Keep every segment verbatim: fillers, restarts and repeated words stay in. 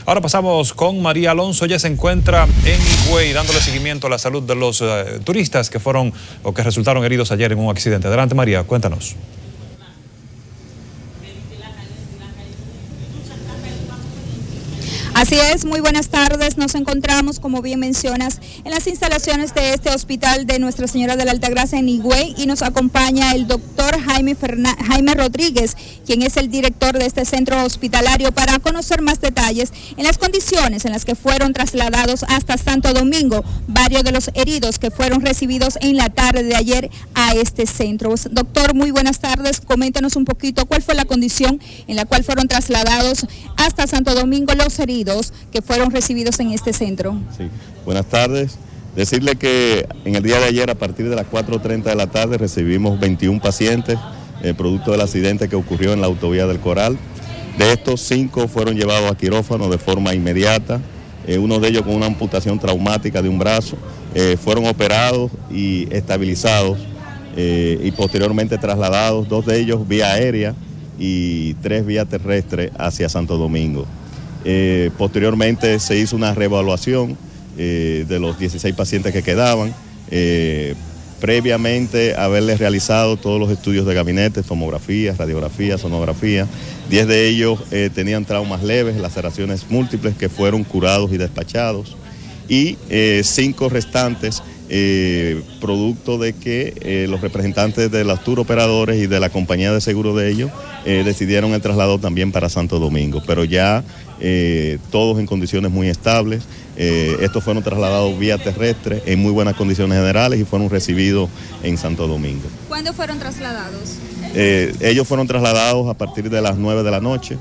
Ahora pasamos con María Alonso. Ella se encuentra en Higüey dándole seguimiento a la salud de los uh, turistas que fueron o que resultaron heridos ayer en un accidente. Adelante, María, cuéntanos. Así es, muy buenas tardes. Nos encontramos, como bien mencionas, en las instalaciones de este hospital de Nuestra Señora de la Altagracia en Higüey y nos acompaña el doctor Jaime, Fernan- Jaime Rodríguez, quien es el director de este centro hospitalario, para conocer más detalles en las condiciones en las que fueron trasladados hasta Santo Domingo varios de los heridos que fueron recibidos en la tarde de ayer a este centro. Doctor, muy buenas tardes. Coméntanos un poquito cuál fue la condición en la cual fueron trasladados hasta Santo Domingo los heridos que fueron recibidos en este centro. Sí, buenas tardes. Decirle que en el día de ayer, a partir de las cuatro treinta de la tarde, recibimos veintiún pacientes, eh, producto del accidente que ocurrió en la autovía del Coral. De estos, cinco fueron llevados a quirófano de forma inmediata, eh, uno de ellos con una amputación traumática de un brazo, eh, fueron operados y estabilizados eh, y posteriormente trasladados, dos de ellos vía aérea y tres vía terrestre hacia Santo Domingo. Eh, posteriormente se hizo una reevaluación eh, de los dieciséis pacientes que quedaban, eh, previamente haberles realizado todos los estudios de gabinete, tomografía, radiografía, sonografía. diez de ellos eh, tenían traumas leves, laceraciones múltiples que fueron curados y despachados, y eh, cinco restantes eh, producto de que eh, los representantes de los tour operadores y de la compañía de seguro de ellos eh, decidieron el traslado también para Santo Domingo, pero ya eh, todos en condiciones muy estables. Eh, estos fueron trasladados vía terrestre en muy buenas condiciones generales y fueron recibidos en Santo Domingo. ¿Cuándo fueron trasladados? Eh, ellos fueron trasladados a partir de las nueve de la noche.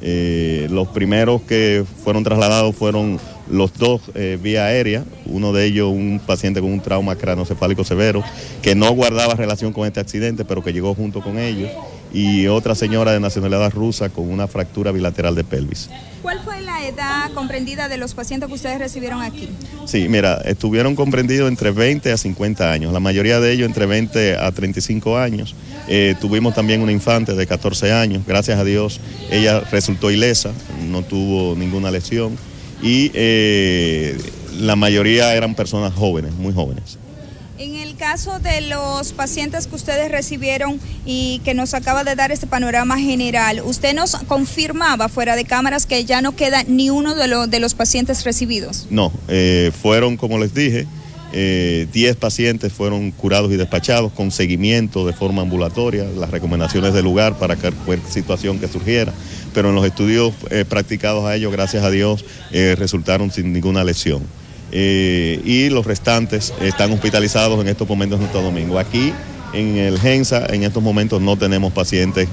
Eh, los primeros que fueron trasladados fueron los dos eh, vía aérea, uno de ellos un paciente con un trauma craneoencefálico severo que no guardaba relación con este accidente pero que llegó junto con ellos, y otra señora de nacionalidad rusa con una fractura bilateral de pelvis. ¿Cuál fue la edad comprendida de los pacientes que ustedes recibieron aquí? Sí, mira, estuvieron comprendidos entre veinte a cincuenta años, la mayoría de ellos entre veinte a treinta y cinco años. Eh, tuvimos también una infante de catorce años, gracias a Dios ella resultó ilesa, no tuvo ninguna lesión, y eh, la mayoría eran personas jóvenes, muy jóvenes. En el caso de los pacientes que ustedes recibieron y que nos acaba de dar este panorama general, usted nos confirmaba fuera de cámaras que ya no queda ni uno de, lo, de los pacientes recibidos. No, eh, fueron, como les dije, eh, diez pacientes fueron curados y despachados con seguimiento de forma ambulatoria, las recomendaciones del lugar para cualquier situación que surgiera, pero en los estudios eh, practicados a ellos, gracias a Dios, eh, resultaron sin ninguna lesión. Eh, y los restantes están hospitalizados en estos momentos en Santo Domingo. Aquí en el Gensa en estos momentos no tenemos pacientes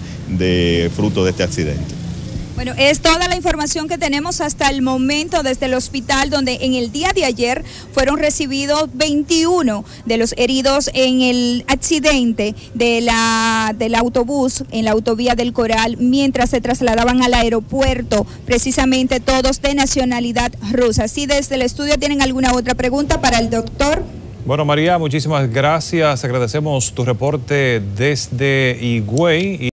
de fruto de este accidente. Bueno, es toda la información que tenemos hasta el momento desde el hospital, donde en el día de ayer fueron recibidos veintiuno de los heridos en el accidente de la, del autobús en la autovía del Coral, mientras se trasladaban al aeropuerto, precisamente todos de nacionalidad rusa. Si desde el estudio tienen alguna otra pregunta para el doctor. Bueno, María, muchísimas gracias. Agradecemos tu reporte desde Higüey.